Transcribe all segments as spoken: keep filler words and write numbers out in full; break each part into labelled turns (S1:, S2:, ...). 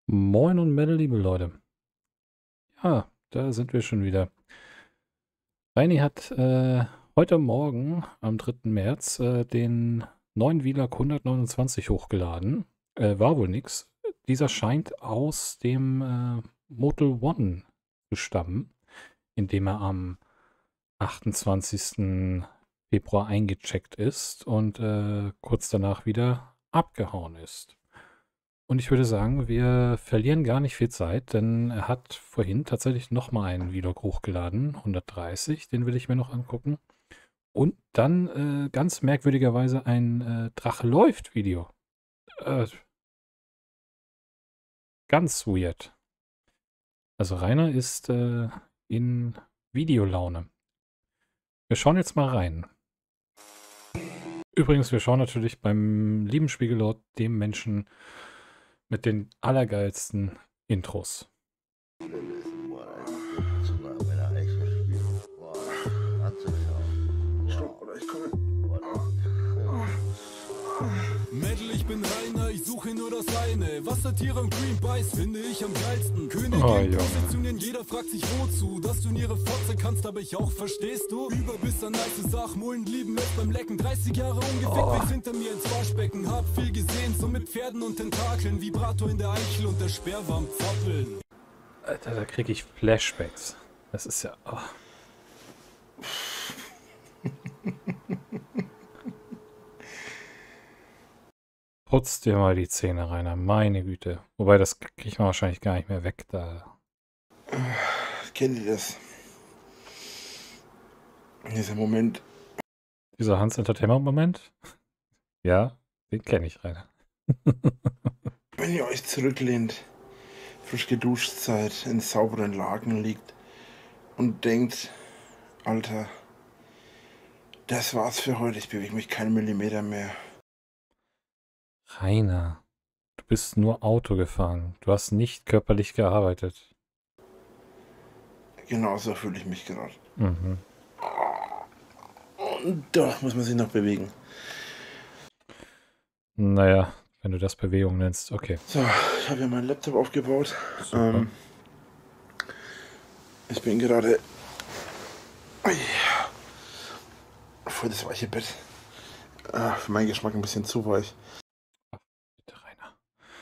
S1: Moin und Mädel, liebe Leute. Ja, da sind wir schon wieder. Reini hat äh, heute Morgen, am dritten März, äh, den neuen Vlog hundertneunundzwanzig hochgeladen. Äh, war wohl nix. Dieser scheint aus dem äh, Motel One zu stammen, indem er am achtundzwanzigsten Februar eingecheckt ist und äh, kurz danach wieder abgehauen ist. Und ich würde sagen, wir verlieren gar nicht viel Zeit, denn er hat vorhin tatsächlich nochmal einen Vlog hochgeladen, hundertdreißig, den will ich mir noch angucken. Und dann äh, ganz merkwürdigerweise ein äh, Drache läuft Video. Äh, ganz weird. Also Rainer ist äh, in Videolaune. Wir schauen jetzt mal rein. Übrigens, wir schauen natürlich beim lieben Spiegellord, dem Menschen mit den allergeilsten Intros.
S2: Mädel, ich bin Rainer, ich suche nur das eine. Wassertiere und Green Pies finde ich am geilsten. Königin
S1: Oh, Junge.
S2: Positionen, jeder fragt sich wozu. Dass du in ihre Fotze kannst, aber ich auch, verstehst du? Über bis an nice Sachmullen, lieben es beim Lecken. dreißig Jahre ungefickt,
S1: Oh.
S2: bis hinter mir ins Waschbecken. Hab viel gesehen, so mit Pferden und Tentakeln. Vibrator in der Eichel und der Speer war am Zappeln.
S1: Alter, da kriege ich Flashbacks. Das ist ja... Oh. Putz dir mal die Zähne, Rainer. Meine Güte. Wobei, das kriegt man wahrscheinlich gar nicht mehr weg. Da.
S3: Kennt ihr das? Dieser Moment.
S1: Dieser Hans Entertainment-Moment? Ja, den kenne ich, Rainer.
S3: Wenn ihr euch zurücklehnt, frisch geduscht seid, in sauberen Laken liegt und denkt, Alter, das war's für heute, ich bewege mich keinen Millimeter mehr.
S1: Rainer, du bist nur Auto gefahren. Du hast nicht körperlich gearbeitet.
S3: Genauso fühle ich mich gerade.
S1: Mhm.
S3: Und doch muss man sich noch bewegen.
S1: Naja, wenn du das Bewegung nennst, okay.
S3: So, ich habe ja meinen Laptop aufgebaut.
S1: Super.
S3: Ähm, ich bin gerade Ui. vor das weiche Bett. Ah, für meinen Geschmack ein bisschen zu weich.
S1: Bitte, Rainer.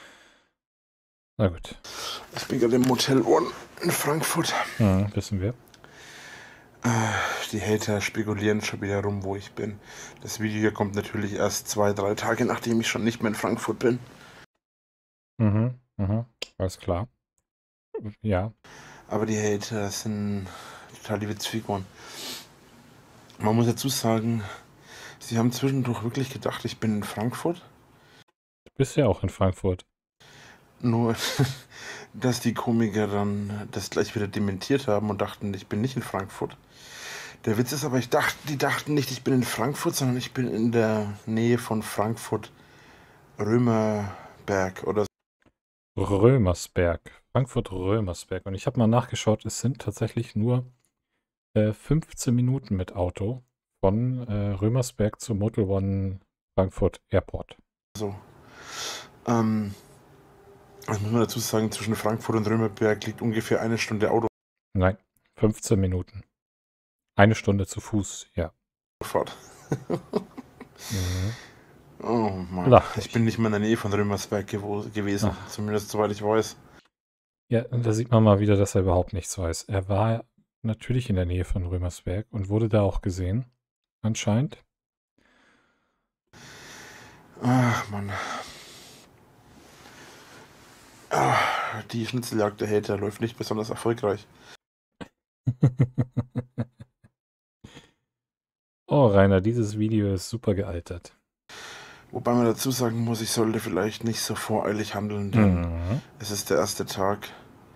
S1: Na gut.
S3: Ich bin gerade im Motel One in Frankfurt.
S1: Mhm, wissen wir.
S3: Die Hater spekulieren schon wieder rum, wo ich bin. Das Video hier kommt natürlich erst zwei, drei Tage, nachdem ich schon nicht mehr in Frankfurt bin.
S1: Mhm, mhm. Alles klar. Ja.
S3: Aber die Hater sind total die Witzfiguren. Man muss dazu sagen, sie haben zwischendurch wirklich gedacht, ich bin in Frankfurt.
S1: Du bist ja auch in Frankfurt.
S3: Nur, dass die Komiker dann das gleich wieder dementiert haben und dachten, ich bin nicht in Frankfurt. Der Witz ist aber, ich dachte, die dachten nicht, ich bin in Frankfurt, sondern ich bin in der Nähe von Frankfurt Römerberg oder so.
S1: Römersberg. Frankfurt-Römersberg. Und ich habe mal nachgeschaut, es sind tatsächlich nur äh, fünfzehn Minuten mit Auto von äh, Römersberg zu Motel One Frankfurt Airport.
S3: so. Ähm, das muss man dazu sagen, zwischen Frankfurt und Römerberg liegt ungefähr eine Stunde
S1: Nein, fünfzehn Minuten. Eine Stunde zu Fuß, ja.
S3: Autofahrt.
S1: Mhm.
S3: Oh Mann,
S1: Lach
S3: ich
S1: nicht.
S3: bin nicht mehr in der Nähe von Römersberg gewo- gewesen,
S1: Ach.
S3: zumindest soweit ich weiß.
S1: Ja, und da sieht man mal wieder, dass er überhaupt nichts weiß. Er war natürlich in der Nähe von Römersberg und wurde da auch gesehen, anscheinend.
S3: Ach Mann. Ah, die Schnitzeljagd der Hater läuft nicht besonders erfolgreich.
S1: Oh, Rainer, dieses Video ist super gealtert.
S3: Wobei man dazu sagen muss, ich sollte vielleicht nicht so voreilig handeln, denn
S1: Mhm.
S3: es ist der erste Tag.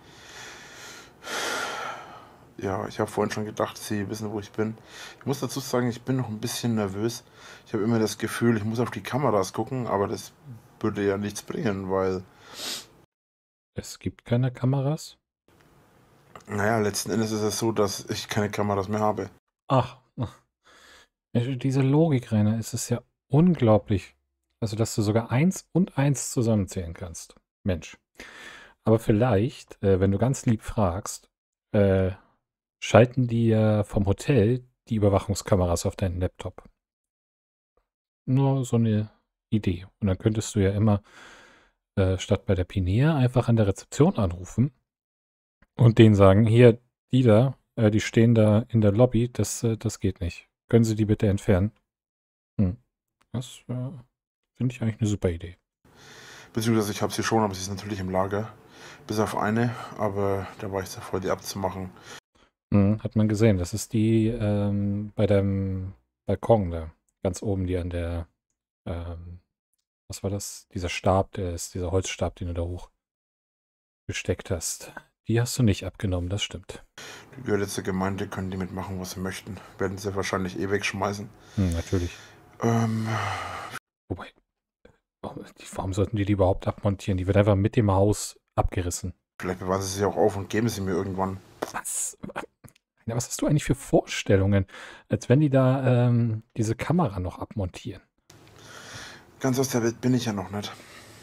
S3: Ja, ich habe vorhin schon gedacht, Sie wissen, wo ich bin. Ich muss dazu sagen, ich bin noch ein bisschen nervös. Ich habe immer das Gefühl, ich muss auf die Kameras gucken, aber das würde ja nichts bringen, weil,
S1: Es gibt keine Kameras?
S3: naja, letzten Endes ist es so, dass ich keine Kameras mehr habe.
S1: Ach, ach. Ja, diese Logik, Rainer, es ist ja unglaublich. Also, dass du sogar eins und eins zusammenzählen kannst. Mensch. Aber vielleicht, äh, wenn du ganz lieb fragst, äh, schalten die ja vom Hotel die Überwachungskameras auf deinen Laptop. Nur so eine Idee. Und dann könntest du ja immer äh, statt bei der Pinea einfach an der Rezeption anrufen und denen sagen, hier, die da, äh, die stehen da in der Lobby, das, äh, das geht nicht. Können Sie die bitte entfernen? Hm. Das äh, finde ich eigentlich eine super Idee.
S3: Beziehungsweise ich habe sie schon, aber sie ist natürlich im Lager. Bis auf eine, aber da war ich so voll, die abzumachen.
S1: Hm, hat man gesehen. Das ist die ähm, bei dem Balkon da. Ganz oben, die an der, ähm, was war das? Dieser Stab, der ist, dieser Holzstab, den du da hoch gesteckt hast. Die hast du nicht abgenommen, das stimmt.
S3: Die gehört jetzt zur Gemeinde, können die mitmachen, was sie möchten. Werden sie wahrscheinlich eh wegschmeißen.
S1: Hm, natürlich.
S3: Ähm,
S1: Wobei, warum, die, warum sollten die die überhaupt abmontieren? Die wird einfach mit dem Haus abgerissen.
S3: vielleicht bewahren sie sie auch auf und geben sie mir irgendwann.
S1: Was? Ja, was hast du eigentlich für Vorstellungen, als wenn die da ähm, diese Kamera noch abmontieren?
S3: Ganz aus der Welt bin ich ja noch nicht.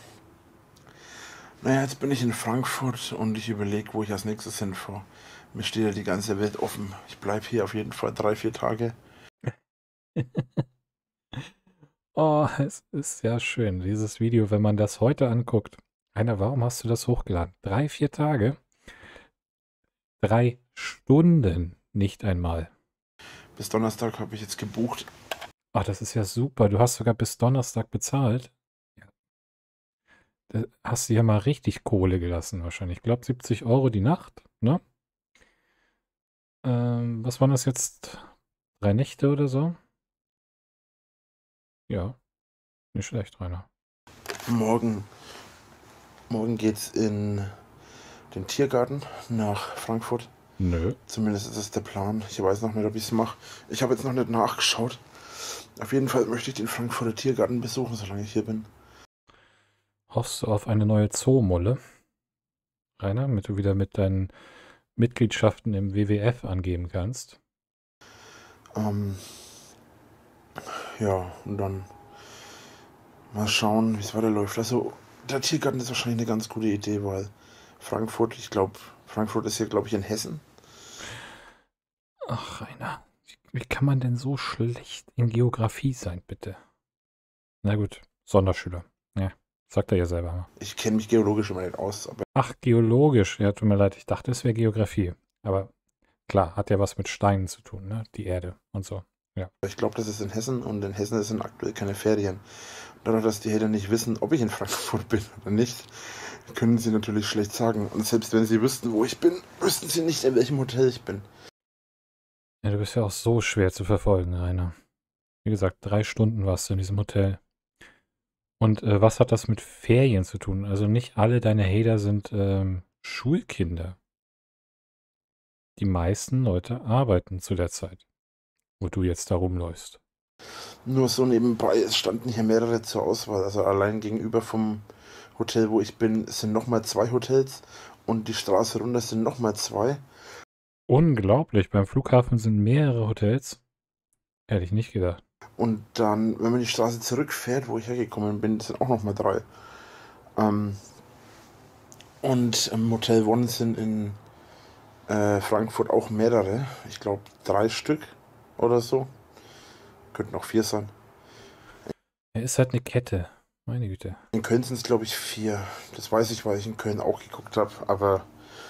S3: Naja, jetzt bin ich in Frankfurt und ich überlege, wo ich als nächstes hinfahre. Mir steht ja die ganze Welt offen. Ich bleibe hier auf jeden Fall drei, vier Tage.
S1: Oh, es ist ja schön, dieses Video, wenn man das heute anguckt. Heiner, warum hast du das hochgeladen? Drei, vier Tage? Drei Stunden, nicht einmal.
S3: Bis Donnerstag habe ich jetzt gebucht.
S1: Ach, das ist ja super. Du hast sogar bis Donnerstag bezahlt. Ja. Da hast du ja mal richtig Kohle gelassen wahrscheinlich. Ich glaube siebzig Euro die Nacht, ne? Ähm, was waren das jetzt? Drei Nächte oder so? Ja, nicht schlecht, Rainer.
S3: Morgen, morgen geht's in den Tiergarten nach Frankfurt.
S1: Nö.
S3: Zumindest ist es der Plan. Ich weiß noch nicht, ob ich es mache. Ich habe jetzt noch nicht nachgeschaut. Auf jeden Fall möchte ich den Frankfurter Tiergarten besuchen, solange ich hier bin.
S1: Hoffst du auf eine neue Zoomulle? Rainer, damit du wieder mit deinen Mitgliedschaften im W W F angeben kannst.
S3: Ähm, ja, und dann mal schauen, wie es weiterläuft. Also, der Tiergarten ist wahrscheinlich eine ganz gute Idee, weil Frankfurt, ich glaube, Frankfurt ist hier, glaube ich, in Hessen.
S1: Ach, Rainer, wie, wie kann man denn so schlecht in Geografie sein, bitte? Na gut, Sonderschüler. Ja, sagt er ja selber mal.
S3: Ich kenne mich geologisch immer nicht aus, aber
S1: Ach, geologisch. Ja, tut mir leid, ich dachte, es wäre Geografie. Aber klar, hat ja was mit Steinen zu tun, ne? Die Erde und so. Ja.
S3: ich glaube, das ist in Hessen und in Hessen sind aktuell keine Ferien. Dadurch, dass die Hater nicht wissen, ob ich in Frankfurt bin oder nicht, können sie natürlich schlecht sagen. Und selbst wenn sie wüssten, wo ich bin, wüssten sie nicht, in welchem Hotel ich bin.
S1: Ja, du bist ja auch so schwer zu verfolgen, Rainer. Wie gesagt, drei Stunden warst du in diesem Hotel. Und äh, was hat das mit Ferien zu tun? Also nicht alle deine Hater sind ähm, Schulkinder. Die meisten Leute arbeiten zu der Zeit, wo du jetzt da rumläufst.
S3: Nur so nebenbei, es standen hier mehrere zur Auswahl. Also allein gegenüber vom Hotel, wo ich bin, sind nochmal zwei Hotels und die Straße runter sind nochmal zwei.
S1: Unglaublich, beim Flughafen sind mehrere Hotels. Hätte ich nicht gedacht.
S3: Und dann, wenn man die Straße zurückfährt, wo ich hergekommen bin, sind auch nochmal drei. Ähm, und im Hotel One sind in äh, Frankfurt auch mehrere. Ich glaube drei Stück oder so. Könnten auch vier sein.
S1: Er ist halt eine Kette. Meine Güte.
S3: In Köln sind es, glaube ich, vier. Das weiß ich, weil ich in Köln auch geguckt habe. Aber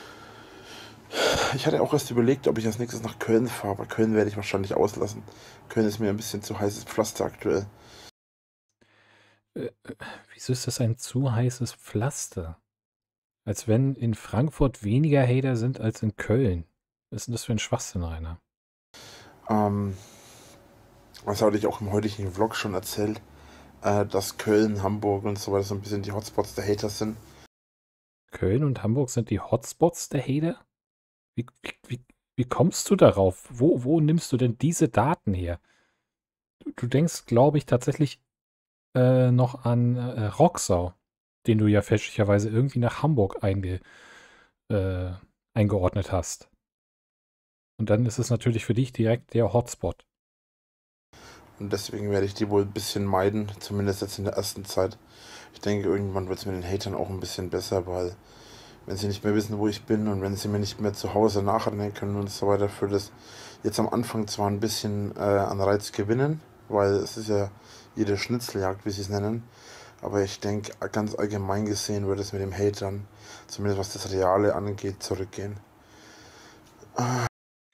S3: ich hatte auch erst überlegt, ob ich als nächstes nach Köln fahre. Aber Köln werde ich wahrscheinlich auslassen. Köln ist mir ein bisschen zu heißes Pflaster aktuell.
S1: Äh, äh, wieso ist das ein zu heißes Pflaster? Als wenn in Frankfurt weniger Hater sind als in Köln. Was ist denn das für ein Schwachsinn, Rainer?
S3: Ähm, das hatte ich auch im heutigen Vlog schon erzählt, äh, dass Köln, Hamburg und so weiter so ein bisschen die Hotspots der Hater sind.
S1: Köln und Hamburg sind die Hotspots der Hater? Wie, wie, wie, wie kommst du darauf? Wo, wo nimmst du denn diese Daten her? Du, du denkst, glaube ich, tatsächlich äh, noch an äh, Roxau, den du ja fälschlicherweise irgendwie nach Hamburg einge, äh, eingeordnet hast. Und dann ist es natürlich für dich direkt der Hotspot.
S3: Und deswegen werde ich die wohl ein bisschen meiden, zumindest jetzt in der ersten Zeit. Ich denke, irgendwann wird es mit den Hatern auch ein bisschen besser, weil wenn sie nicht mehr wissen, wo ich bin und wenn sie mir nicht mehr zu Hause nachrennen können und so weiter, für das jetzt am Anfang zwar ein bisschen äh, an Reiz gewinnen, weil es ist ja jede Schnitzeljagd, wie sie es nennen, aber ich denke, ganz allgemein gesehen wird es mit dem Hate dann, zumindest was das Reale angeht, zurückgehen.
S1: Ja,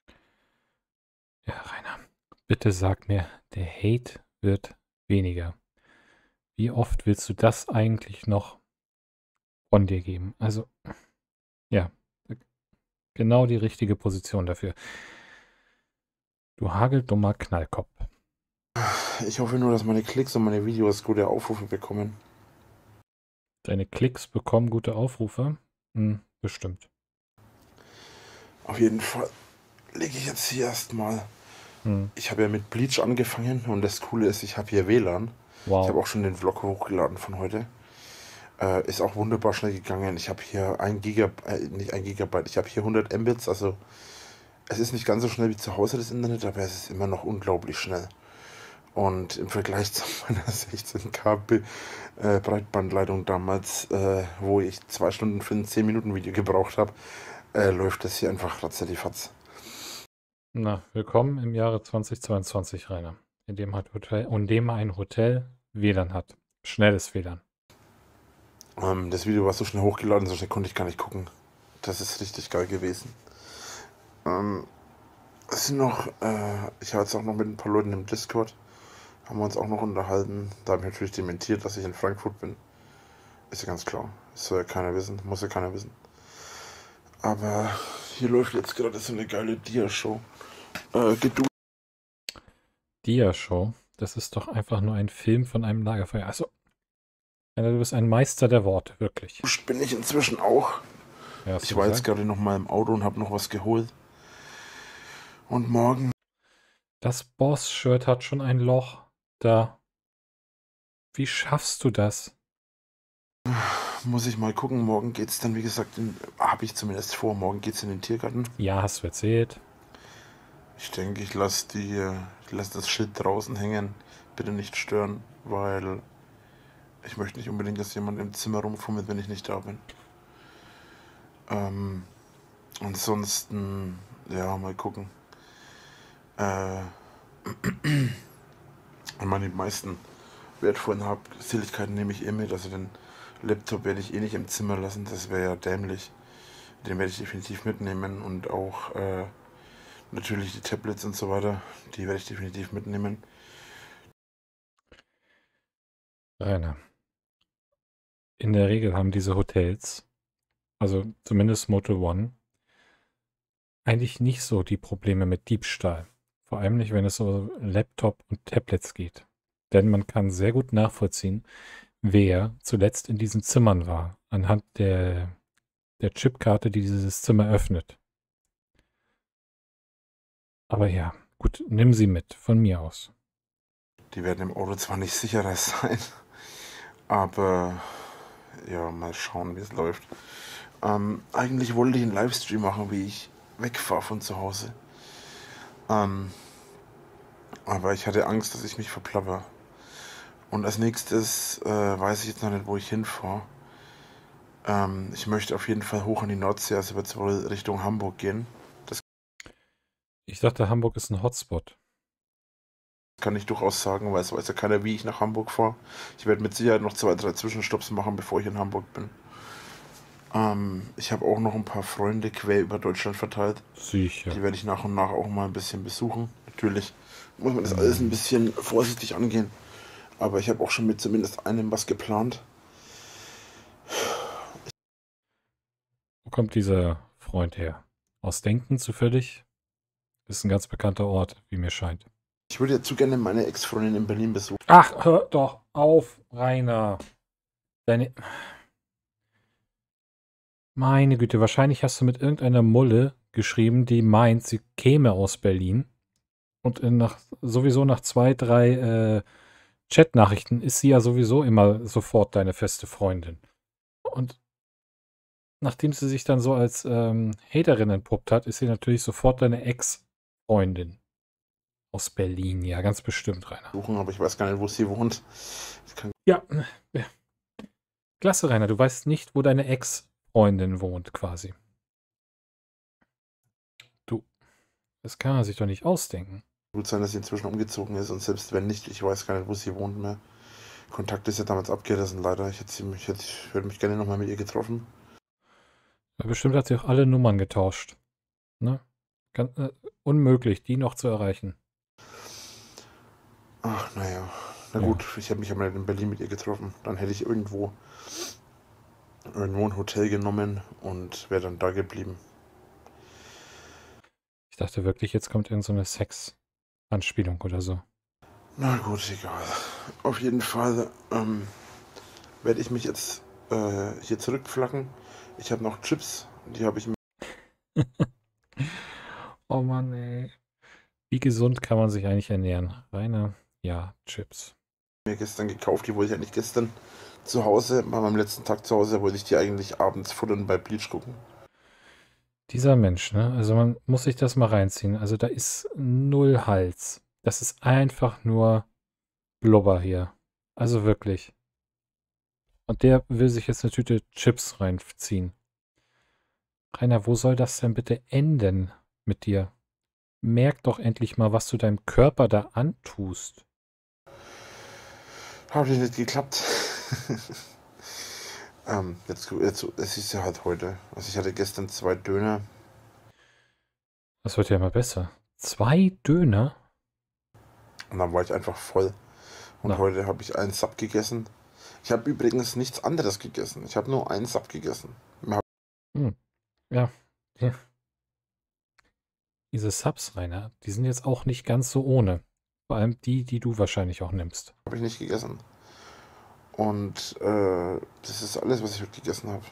S1: Rainer, bitte sag mir, der Hate wird weniger. Wie oft willst du das eigentlich noch von dir geben? Also, ja, genau die richtige Position dafür. Du hageldummer Knallkopf.
S3: Ich hoffe nur, dass meine Klicks und meine Videos gute Aufrufe bekommen.
S1: Deine Klicks bekommen gute Aufrufe? Hm, bestimmt.
S3: Auf jeden Fall lege ich jetzt hier erstmal.
S1: Hm.
S3: Ich habe ja mit Bleach angefangen und das Coole ist, ich habe hier W L A N.
S1: Wow.
S3: Ich habe auch schon den Vlog hochgeladen von heute. Äh, ist auch wunderbar schnell gegangen. Ich habe hier ein Gigabyte, äh, nicht ein Gigabyte, ich habe hier hundert Mbits. Also es ist nicht ganz so schnell wie zu Hause das Internet, aber es ist immer noch unglaublich schnell. Und im Vergleich zu meiner sechzehn K äh, Breitbandleitung damals, äh, wo ich zwei Stunden für ein zehn Minuten Video gebraucht habe, äh, läuft das hier einfach ratzefatz.
S1: Na, willkommen im Jahre zweitausendzweiundzwanzig, Rainer, in dem, ein Hotel, in dem ein Hotel W L A N hat. Schnelles W L A N.
S3: Ähm, das Video war so schnell hochgeladen, so schnell konnte ich gar nicht gucken. Das ist richtig geil gewesen. Ähm, es sind noch, äh, ich habe jetzt auch noch mit ein paar Leuten im Discord, haben wir uns auch noch unterhalten. Da habe ich natürlich dementiert, dass ich in Frankfurt bin. Ist ja ganz klar. Das soll ja keiner wissen, muss ja keiner wissen. Aber hier läuft jetzt gerade so eine geile Dia-Show. Äh, Geduld.
S1: Dia-Show? Das ist doch einfach nur ein Film von einem Lagerfeuer. Also, du bist ein Meister der Worte, wirklich.
S3: Bin ich inzwischen auch.
S1: Ja,
S3: ich war jetzt gerade noch mal im Auto und habe noch was geholt. Und morgen...
S1: Das Boss-Shirt hat schon ein Loch. Da. Wie schaffst du das?
S3: Muss ich mal gucken. Morgen geht es dann, wie gesagt, habe ich zumindest vor, morgen geht es in den Tiergarten.
S1: Ja, hast du erzählt.
S3: Ich denke, ich lasse die, ich lasse das Schild draußen hängen. Bitte nicht stören, weil ich möchte nicht unbedingt, dass jemand im Zimmer rumfummelt, wenn ich nicht da bin. Ähm, ansonsten, ja, mal gucken. Äh, ich meine, die meisten wertvollen Habseligkeiten nehme ich eh mit. Also den Laptop werde ich eh nicht im Zimmer lassen, das wäre ja dämlich. Den werde ich definitiv mitnehmen und auch äh, natürlich die Tablets und so weiter, die werde ich definitiv mitnehmen.
S1: Rainer, in der Regel haben diese Hotels, also zumindest Motel One, eigentlich nicht so die Probleme mit Diebstahl. Vor allem nicht, wenn es um Laptop und Tablets geht. Denn man kann sehr gut nachvollziehen, wer zuletzt in diesen Zimmern war, anhand der, der Chipkarte, die dieses Zimmer öffnet. Aber ja, gut, nimm sie mit, von mir aus.
S3: Die werden im Auto zwar nicht sicherer sein, aber ja, mal schauen, wie es läuft. Ähm, eigentlich wollte ich einen Livestream machen, wie ich wegfahre von zu Hause. Ähm, aber ich hatte Angst, dass ich mich verplapper. Und als nächstes äh, weiß ich jetzt noch nicht, wo ich hinfahre. Ähm, ich möchte auf jeden Fall hoch an die Nordsee, also wird es wohl Richtung Hamburg gehen. Das
S1: Ich dachte, Hamburg ist ein Hotspot.
S3: kann ich durchaus sagen, weil es weiß ja keiner, wie ich nach Hamburg fahre. Ich werde mit Sicherheit noch zwei, drei Zwischenstopps machen, bevor ich in Hamburg bin. Ähm, ich habe auch noch ein paar Freunde quer über Deutschland verteilt.
S1: Sicher.
S3: Die werde ich nach und nach auch mal ein bisschen besuchen. Natürlich muss man das alles ein bisschen vorsichtig angehen. Aber ich habe auch schon mit zumindest einem was geplant.
S1: Wo kommt dieser Freund her? Aus Denken zufällig? Ist ein ganz bekannter Ort, wie mir scheint.
S3: Ich würde ja zu gerne meine Ex-Freundin in Berlin besuchen.
S1: Ach, hör doch auf, Rainer. Deine... Meine Güte, wahrscheinlich hast du mit irgendeiner Mulle geschrieben, die meint, sie käme aus Berlin. Und nach, sowieso nach zwei, drei äh, Chatnachrichten ist sie ja sowieso immer sofort deine feste Freundin. Und nachdem sie sich dann so als ähm, Haterin entpuppt hat, ist sie natürlich sofort deine Ex-Freundin. Aus Berlin, ja, ganz bestimmt, Rainer.
S3: Suchen, aber ich weiß gar nicht, wo sie wohnt.
S1: Ja, ja. Klasse, Rainer, du weißt nicht, wo deine Ex-Freundin Freundin wohnt quasi. Du, das kann man sich doch nicht ausdenken.
S3: Gut sein, dass sie inzwischen umgezogen ist und selbst wenn nicht, ich weiß gar nicht, wo sie wohnt mehr. Kontakt ist ja damals abgerissen, leider. Ich hätte, sie, ich hätte, ich hätte mich gerne nochmal mit ihr getroffen.
S1: Ja, bestimmt hat sie auch alle Nummern getauscht. Ne? Ganz, äh, unmöglich, die noch zu erreichen.
S3: Ach, naja. Na
S1: Ja.
S3: gut, ich habe mich aber nicht in Berlin mit ihr getroffen. Dann hätte ich irgendwo, irgendwo ein Hotel genommen und wäre dann da geblieben.
S1: Ich dachte wirklich, jetzt kommt irgend so eine Sex-Anspielung oder so.
S3: Na gut, egal. Auf jeden Fall ähm, werde ich mich jetzt äh, hier zurückflacken. Ich habe noch Chips, die habe ich mir
S1: Oh Mann, ey. Wie gesund kann man sich eigentlich ernähren? Reiner, ja, Chips.
S3: gestern gekauft. Die wollte ich eigentlich gestern zu Hause, bei meinem letzten Tag zu Hause, wollte ich die eigentlich abends futtern bei Bleach gucken.
S1: Dieser Mensch, ne? Also man muss sich das mal reinziehen. Also da ist null Hals. Das ist einfach nur Blubber hier. Also wirklich. Und der will sich jetzt eine Tüte Chips reinziehen. Rainer, wo soll das denn bitte enden mit dir? Merk doch endlich mal, was du deinem Körper da antust.
S3: Hat nicht geklappt. ähm, jetzt, jetzt, es ist ja halt heute. Also ich hatte gestern zwei Döner.
S1: Das wird ja immer besser. Zwei Döner?
S3: Und dann war ich einfach voll. Und
S1: Na.
S3: heute habe ich einen Sub gegessen. Ich habe übrigens nichts anderes gegessen. Ich habe nur einen Sub gegessen.
S1: Hm. Ja. ja. Diese Subs, Rainer, die sind jetzt auch nicht ganz so ohne. Vor allem die, die du wahrscheinlich auch nimmst.
S3: Habe ich nicht gegessen. Und äh, das ist alles, was ich heute gegessen habe.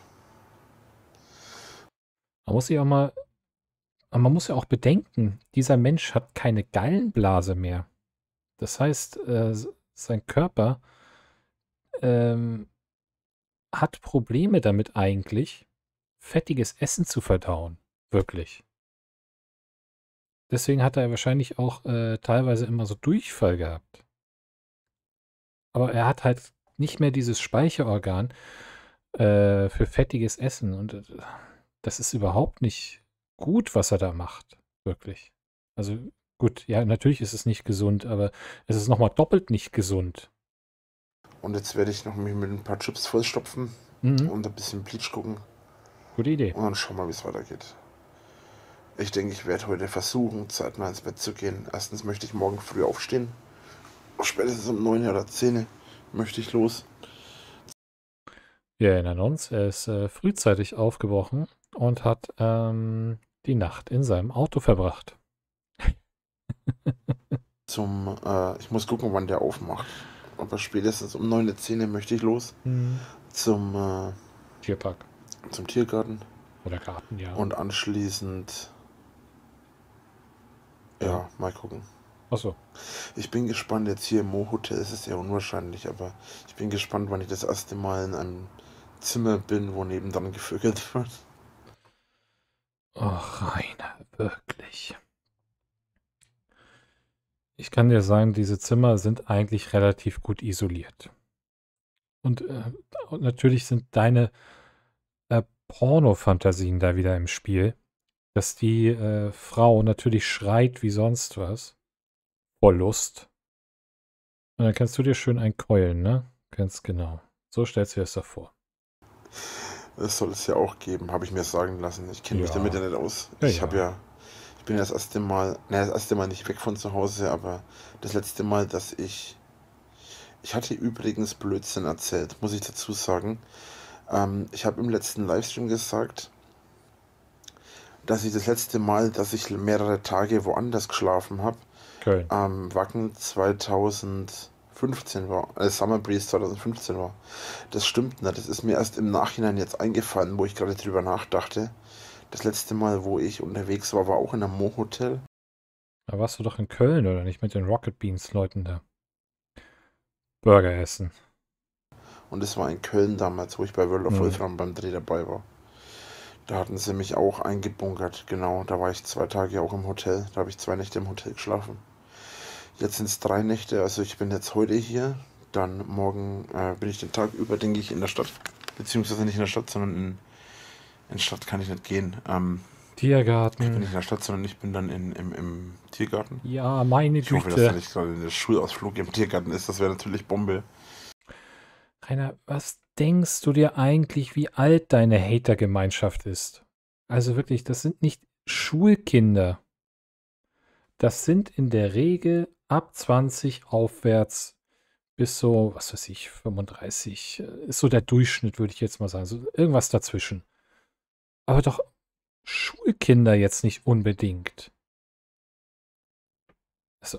S1: Man muss sich auch mal, man muss ja auch bedenken, dieser Mensch hat keine Gallenblase mehr. Das heißt, äh, sein Körper ähm, hat Probleme damit eigentlich, fettiges Essen zu verdauen. Wirklich. Deswegen hat er wahrscheinlich auch äh, teilweise immer so Durchfall gehabt. Aber er hat halt nicht mehr dieses Speicherorgan äh, für fettiges Essen. Und äh, das ist überhaupt nicht gut, was er da macht. Wirklich. Also gut, ja, natürlich ist es nicht gesund, aber es ist nochmal doppelt nicht gesund.
S3: Und jetzt werde ich noch mich mit ein paar Chips vollstopfen
S1: Mhm.
S3: und ein bisschen Bleach gucken.
S1: Gute Idee.
S3: Und dann schauen wir, wie es weitergeht. Ich denke, ich werde heute versuchen, zeitnah ins Bett zu gehen. Erstens möchte ich morgen früh aufstehen. Spätestens um neun oder zehn möchte ich los.
S1: Wir erinnern uns, er ist äh, frühzeitig aufgebrochen und hat ähm, die Nacht in seinem Auto verbracht.
S3: Zum, äh, ich muss gucken, wann der aufmacht. Aber spätestens um neun oder zehn möchte ich los.
S1: Mhm.
S3: Zum, äh,
S1: Tierpark.
S3: zum Tiergarten.
S1: Oder Garten, ja.
S3: Und anschließend, ja,
S1: Ja.
S3: mal gucken.
S1: Achso.
S3: Ich bin gespannt, jetzt hier im Mo-Hotel ist es ja unwahrscheinlich, aber ich bin gespannt, wann ich das erste Mal in einem Zimmer bin, wo nebendran gevögelt wird.
S1: Oh, Rainer, wirklich. Ich kann dir sagen, diese Zimmer sind eigentlich relativ gut isoliert. Und äh, natürlich sind deine äh, Porno-Fantasien da wieder im Spiel, dass die äh, Frau natürlich schreit wie sonst was. Vor Lust. Und dann kannst du dir schön einkeulen, ne? Ganz genau. So stellst du dir das doch vor.
S3: Das soll es ja auch geben, habe ich mir sagen lassen. Ich kenne mich
S1: Ja.
S3: damit ja nicht aus.
S1: Ja,
S3: ich
S1: ja.
S3: habe ja, ich bin ja das erste Mal, naja, das erste Mal nicht weg von zu Hause, aber das letzte Mal, dass ich, ich hatte übrigens Blödsinn erzählt, muss ich dazu sagen. Ähm, ich habe im letzten Livestream gesagt, dass ich das letzte Mal, dass ich mehrere Tage woanders geschlafen habe,
S1: Köln.
S3: am Wacken zweitausendfünfzehn war, äh, Summer Breeze zweitausendfünfzehn war. Das stimmt nicht, das ist mir erst im Nachhinein jetzt eingefallen, wo ich gerade drüber nachdachte. Das letzte Mal, wo ich unterwegs war, war auch in einem Mo-Hotel.
S1: Da warst du doch in Köln, oder nicht? Mit den Rocket Beans-Leuten da. Burger essen.
S3: Und das war in Köln damals, wo ich bei World of
S1: Mhm.
S3: Wolfram beim Dreh dabei war. Da hatten sie mich auch eingebunkert, genau. Da war ich zwei Tage auch im Hotel. Da habe ich zwei Nächte im Hotel geschlafen. Jetzt sind es drei Nächte, also ich bin jetzt heute hier. Dann morgen äh, bin ich den Tag über, denke ich, in der Stadt. Beziehungsweise nicht in der Stadt, sondern in, In die Stadt kann ich nicht gehen. Ähm, ich bin
S1: Tiergarten.
S3: nicht in der Stadt, sondern ich bin dann in, im, im Tiergarten.
S1: Ja, meine
S3: Ich hoffe, dass da
S1: Güte.
S3: nicht gerade der Schulausflug im Tiergarten ist. Das wäre natürlich Bombe.
S1: Rainer, was denkst du dir eigentlich, wie alt deine Hater-Gemeinschaft ist? Also wirklich, das sind nicht Schulkinder. Das sind in der Regel ab zwanzig aufwärts bis so, was weiß ich, fünfunddreißig. äh, Ist so der Durchschnitt, würde ich jetzt mal sagen. So irgendwas dazwischen. Aber doch Schulkinder jetzt nicht unbedingt. Also,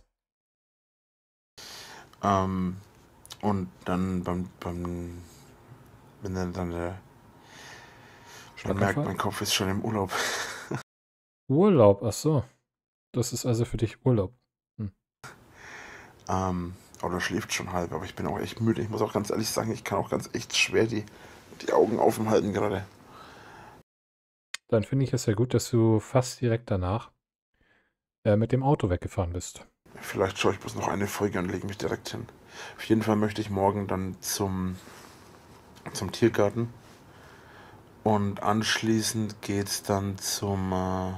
S3: Ähm, und dann beim, beim wenn dann, dann der, man merkt,
S1: Schlaganfall?
S3: mein Kopf ist schon im Urlaub.
S1: Urlaub, ach so. Das ist also für dich Urlaub. Hm.
S3: Ähm, oder schläft schon halb, aber ich bin auch echt müde. Ich muss auch ganz ehrlich sagen, ich kann auch ganz echt schwer die, die Augen offen halten gerade.
S1: Dann finde ich es ja gut, dass du fast direkt danach äh, mit dem Auto weggefahren bist.
S3: Vielleicht schaue ich bloß noch eine Folge und lege mich direkt hin. Auf jeden Fall möchte ich morgen dann zum, zum Tiergarten. Und anschließend geht's dann zum... Äh,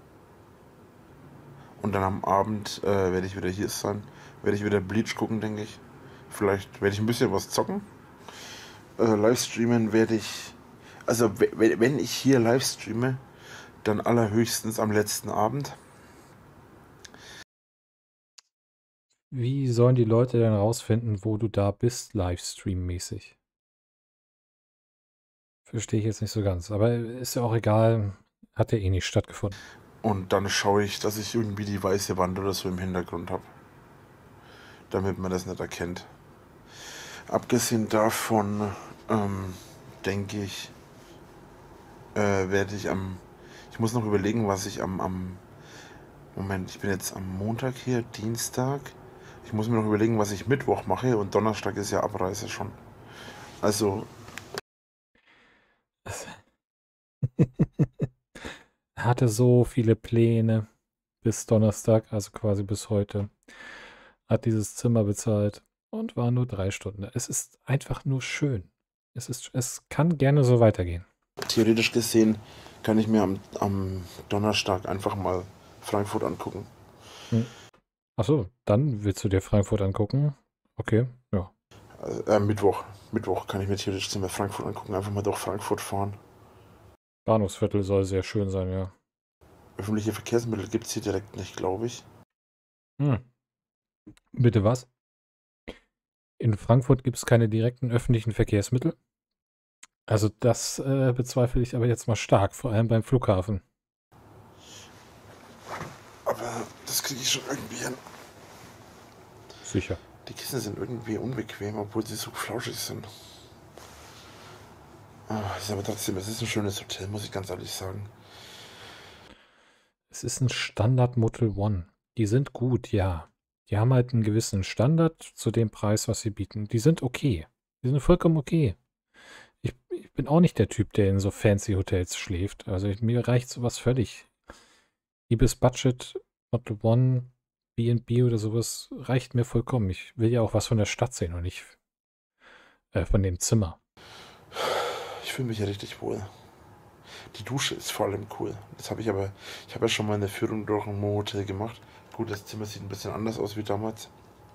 S3: und dann am Abend äh, werde ich wieder hier sein. Werde ich wieder Bleach gucken, denke ich. Vielleicht werde ich ein bisschen was zocken. Äh, Livestreamen werde ich... Also wenn ich hier live streame, dann allerhöchstens am letzten Abend.
S1: Wie sollen die Leute denn rausfinden, wo du da bist, Livestream-mäßig? Verstehe ich jetzt nicht so ganz. Aber ist ja auch egal. Hat ja eh nicht stattgefunden.
S3: Und dann schaue ich, dass ich irgendwie die weiße Wand oder so im Hintergrund habe. Damit man das nicht erkennt. Abgesehen davon, ähm, denke ich, äh, werde ich am... Ich muss noch überlegen, was ich am, am... Moment, ich bin jetzt am Montag hier, Dienstag. Ich muss mir noch überlegen, was ich Mittwoch mache. Und Donnerstag ist ja Abreise schon. Also...
S1: Er hatte so viele Pläne bis Donnerstag, also quasi bis heute. Hat dieses Zimmer bezahlt und war nur drei Stunden da. Es ist einfach nur schön. Es, ist, es kann gerne so weitergehen.
S3: Theoretisch gesehen kann ich mir am, am Donnerstag einfach mal Frankfurt angucken.
S1: Hm. Achso, dann willst du dir Frankfurt angucken? Okay, ja.
S3: Äh, Mittwoch. Mittwoch kann ich mir theoretisch mal Frankfurt angucken. Einfach mal durch Frankfurt fahren.
S1: Bahnhofsviertel soll sehr schön sein, ja.
S3: Öffentliche Verkehrsmittel gibt es hier direkt nicht, glaube ich.
S1: Hm. Bitte was? In Frankfurt gibt es keine direkten öffentlichen Verkehrsmittel. Also das äh, bezweifle ich aber jetzt mal stark, vor allem beim Flughafen.
S3: Aber das kriege ich schon irgendwie hin.
S1: Sicher.
S3: Die Kissen sind irgendwie unbequem, obwohl sie so flauschig sind. Ah, ist aber trotzdem, es ist ein schönes Hotel, muss ich ganz ehrlich sagen.
S1: Es ist ein Standard Motel One. Die sind gut, ja. Die haben halt einen gewissen Standard zu dem Preis, was sie bieten. Die sind okay. Die sind vollkommen okay. Ich, ich bin auch nicht der Typ, der in so fancy Hotels schläft. Also ich, mir reicht sowas völlig. Liebes Budget, Motel One, B and B oder sowas reicht mir vollkommen. Ich will ja auch was von der Stadt sehen und nicht äh, von dem Zimmer.
S3: Ich fühle mich ja richtig wohl. Die Dusche ist vor allem cool. Das habe ich aber, ich habe ja schon mal eine Führung durch ein Motel gemacht. Gut, das Zimmer sieht ein bisschen anders aus wie damals.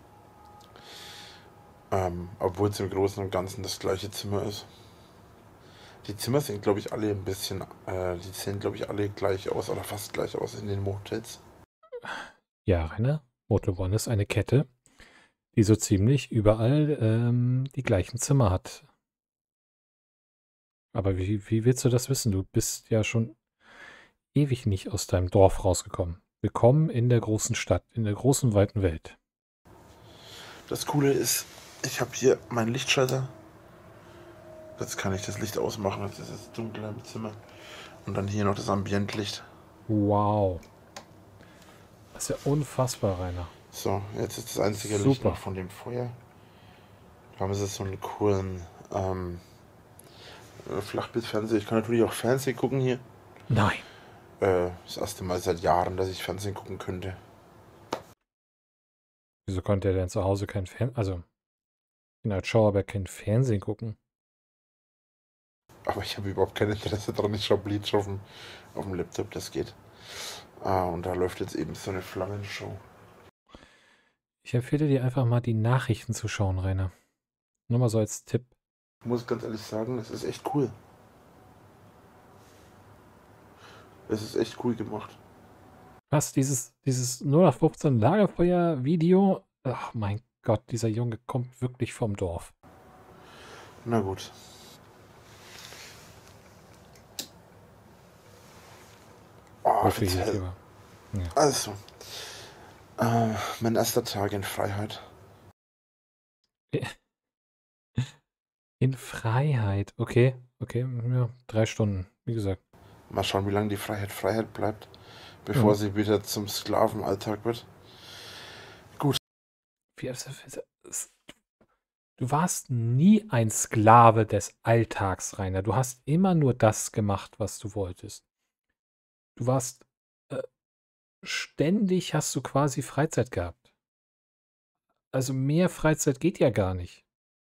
S3: Ähm, obwohl es im Großen und Ganzen das gleiche Zimmer ist. Die Zimmer sind, glaube ich, alle ein bisschen, äh, die sehen, glaube ich, alle gleich aus oder fast gleich aus in den Motels.
S1: Ja, Rainer, Motel One ist eine Kette, die so ziemlich überall ähm, die gleichen Zimmer hat. Aber wie, wie willst du das wissen? Du bist ja schon ewig nicht aus deinem Dorf rausgekommen. Willkommen in der großen Stadt, in der großen, weiten Welt.
S3: Das Coole ist, ich habe hier meinen Lichtschalter. Jetzt kann ich das Licht ausmachen, jetzt ist es dunkel im Zimmer. Und dann hier noch das Ambientlicht.
S1: Wow. Das ist ja unfassbar, Rainer.
S3: So, jetzt ist das einzige
S1: Super.
S3: Licht noch von dem Feuer. Da haben sie so einen coolen ähm, Flachbildfernseher. Ich kann natürlich auch Fernsehen gucken hier.
S1: Nein.
S3: Äh, das erste Mal seit Jahren, dass ich Fernsehen gucken könnte.
S1: Wieso konnte er denn zu Hause kein Fernsehen, also in als Schauerberg kein Fernsehen gucken?
S3: Aber ich habe überhaupt kein Interesse daran. Ich schaue Bleach auf dem, auf dem Laptop, das geht. Ah, und da läuft jetzt eben so eine Flammenshow.
S1: Ich empfehle dir einfach mal die Nachrichten zu schauen, Rainer. Nur mal so als Tipp.
S3: Ich muss ganz ehrlich sagen, es ist echt cool. Es ist echt cool gemacht.
S1: Was, dieses, dieses null acht fünfzehn Lagerfeuer-Video? Ach mein Gott, dieser Junge kommt wirklich vom Dorf.
S3: Na gut. Oh,
S1: Wollte ich
S3: jetzt
S1: jetzt
S3: hell.
S1: lieber. Ja.
S3: Also, äh, mein erster Tag in Freiheit.
S1: In Freiheit. Okay, okay, ja, drei Stunden, wie gesagt.
S3: Mal schauen, wie lange die Freiheit Freiheit bleibt, bevor
S1: Mhm.
S3: sie wieder zum Sklavenalltag wird. Gut.
S1: Wie- es- es- es- Du warst nie ein Sklave des Alltags, Rainer. Du hast immer nur das gemacht, was du wolltest. Du warst äh, ständig, hast du quasi Freizeit gehabt. Also mehr Freizeit geht ja gar nicht.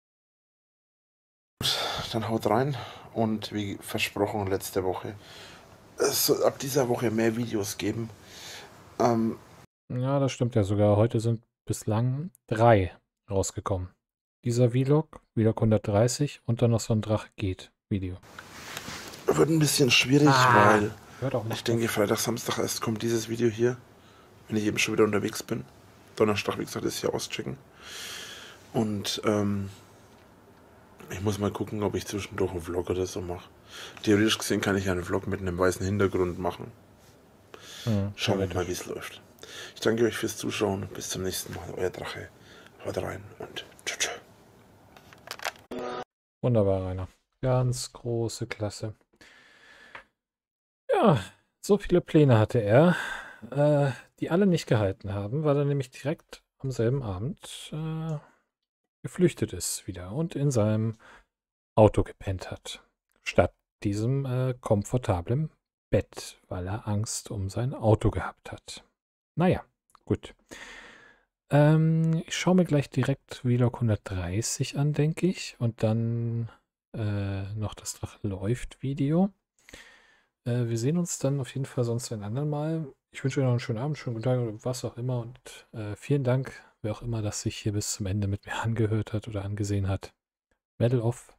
S3: Dann haut rein und wie versprochen letzte Woche, es soll ab dieser Woche mehr Videos geben. Ähm,
S1: Ja, das stimmt ja sogar. Heute sind bislang drei rausgekommen. Dieser Vlog, Vlog hundertdreißig und dann noch so ein Drache geht Video.
S3: wird ein bisschen schwierig,
S1: Ah,
S3: weil
S1: hör doch mal
S3: ich denke,
S1: auf.
S3: Freitag, Samstag erst kommt dieses Video hier, wenn ich eben schon wieder unterwegs bin. Donnerstag, wie gesagt, ist hier auschecken. Und ähm, ich muss mal gucken, ob ich zwischendurch einen Vlog oder so mache. Theoretisch gesehen kann ich ja einen Vlog mit einem weißen Hintergrund machen.
S1: Hm,
S3: Schauen wir
S1: theoretisch.
S3: mal, wie es läuft. Ich danke euch fürs Zuschauen. Bis zum nächsten Mal. Euer Drache. Haut rein und tschüss. Tschüss.
S1: Wunderbar, Rainer. Ganz große Klasse. Ja, so viele Pläne hatte er, äh, die alle nicht gehalten haben, weil er nämlich direkt am selben Abend äh, geflüchtet ist wieder und in seinem Auto gepennt hat. Statt diesem äh, komfortablen Bett, weil er Angst um sein Auto gehabt hat. Naja, gut. Ähm, ich schaue mir gleich direkt Vlog hundertdreißig an, denke ich. Und dann äh, noch das Drache läuft Video. Äh, wir sehen uns dann auf jeden Fall sonst ein andermal. Ich wünsche euch noch einen schönen Abend, schönen guten Tag oder was auch immer. Und äh, vielen Dank, wer auch immer das sich hier bis zum Ende mit mir angehört hat oder angesehen hat. Medal of